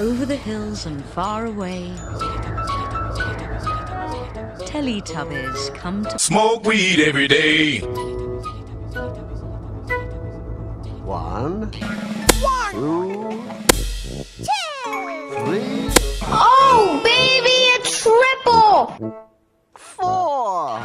over the hills and far away, Teletubbies come to smoke weed every day. 1, 2, 3. Oh, baby, a triple! 4.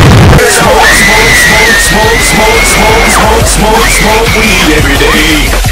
Smoke weed every day.